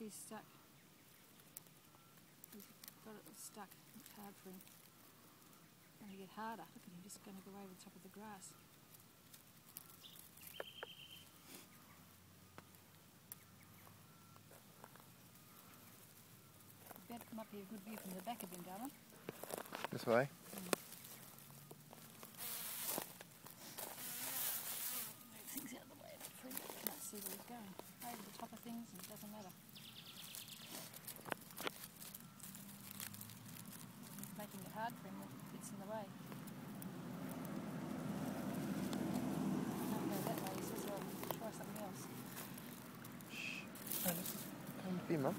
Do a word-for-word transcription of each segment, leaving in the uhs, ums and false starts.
he's stuck. He's got it stuck. It's hard for him. It's going to get harder. Look at him, just going to go over the top of the grass. You better come up here, a good view from the back of him, darling. This way? Mm. Move things out of the way a bit for him. You can't see where he's going. Over the top of things, and it doesn't matter. He's making it hard for him when it gets in the way. Can't go that way, he says, well, try something else. Shh. No, let's come with you, Mum.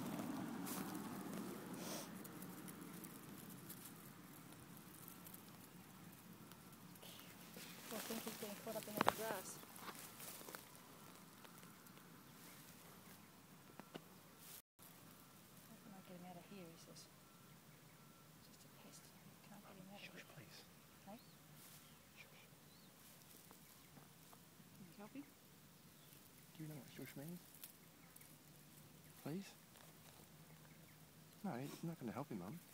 I think he's getting caught up in that grass. How can I get him out of here, he says. Just a pest. Can't get him out of Shush, here. please. Hey? Shush. Can you help him? Do you know what shush means? Please? No, he's not going to help him, Mum.